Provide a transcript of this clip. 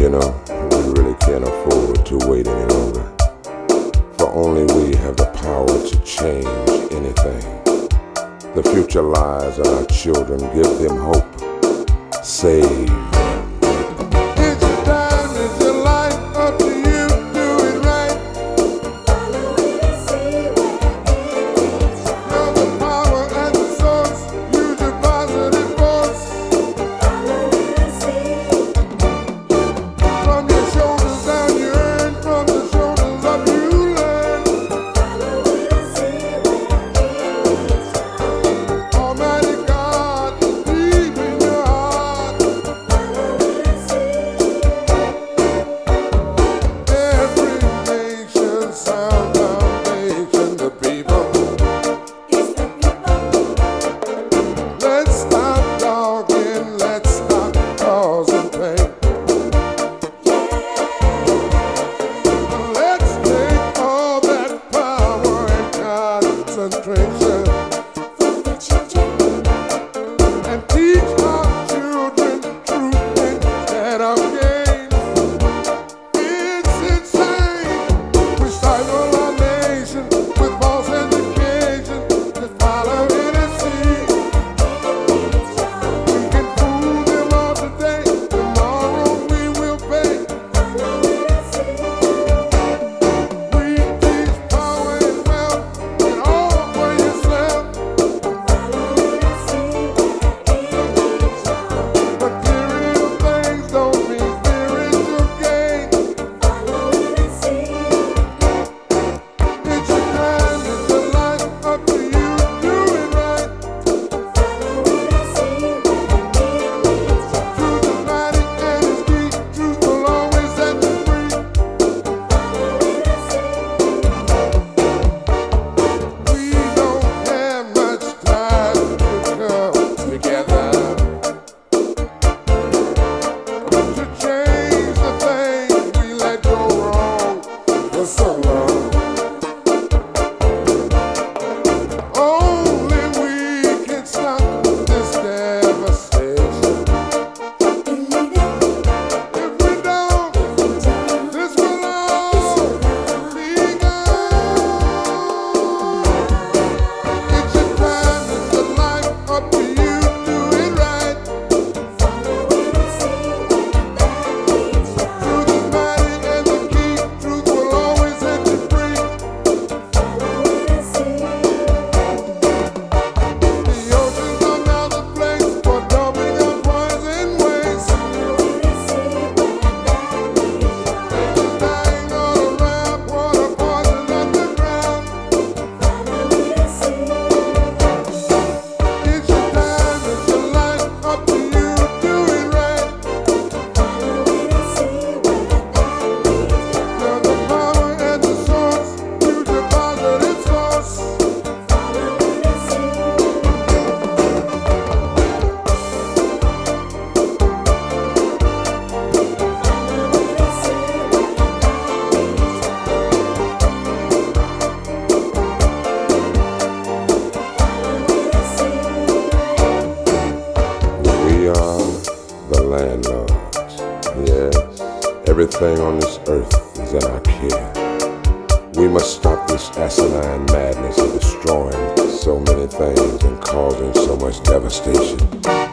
You know, we really can't afford to wait any longer, for only we have the power to change anything. The future lies in our children. Give them hope. Save them. It's your time, it's your life, up to you, do it right. Follow it and see where it leads you. You're the power and the source, use your positive force. Follow it and see. From your shoulders down you earn, from the shoulders up you learn. Follow it and see where it leads you. Almighty God is deep in your heart. Follow it and see. Every nation, sound foundation, the people. It's the people. Let's stop talking, let's stop causing pain. Let's take all that power and concentration For the children. and teach our children truth instead of games. It's insane. We stifle our nation with false education. Just follow it and see. We can fool them all today. Tomorrow we will pay. We teach power and wealth and all for yourself. Material things don't mean spiritual gain. It's your time, it's your life, up to you, do it right. Truth is mighty and it's key. Truth will always set you free. We don't have much time to come together to change the things we let go wrong for so long. Only we can stop this devastation. If we don't, this will all be gone. It's your time, it's your life, up to you, do it right. Truth is mighty and the key. Truth will always set you free. The oceans are now the place for dumping of poison waste. Dying all around, water poison underground. It's your time, it's your life, up to you, do it right. You're the power and the source, use your positive source. We are the landlords. Yes, everything on this earth is in our care. We must stop this asinine madness of destroying so many things and causing so much devastation.